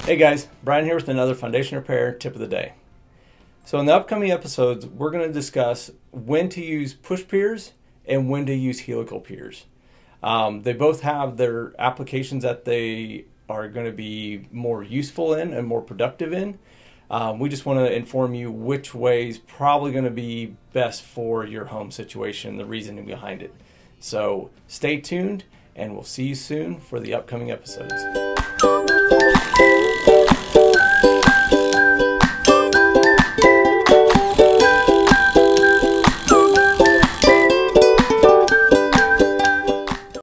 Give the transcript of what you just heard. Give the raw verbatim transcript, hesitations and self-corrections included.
Hey guys, Brian here with another foundation repair tip of the day. So in the upcoming episodes, we're going to discuss when to use push piers and when to use helical piers. Um, they both have their applications that they are going to be more useful in and more productive in. Um, we just want to inform you which way is probably going to be best for your home situation, the reasoning behind it. So stay tuned and we'll see you soon for the upcoming episodes.